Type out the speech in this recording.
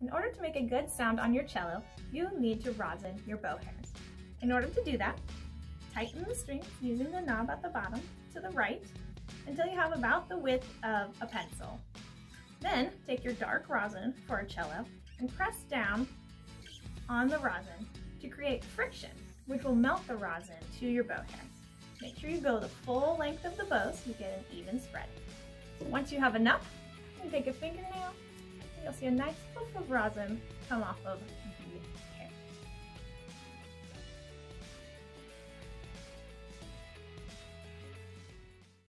In order to make a good sound on your cello, you need to rosin your bow hairs. In order to do that, tighten the strings using the knob at the bottom to the right until you have about the width of a pencil. Then take your dark rosin for a cello and press down on the rosin to create friction, which will melt the rosin to your bow hairs. Make sure you go the full length of the bow so you get an even spread. Once you have enough, you can take a fingernail and you'll see a nice poof of rosin come off of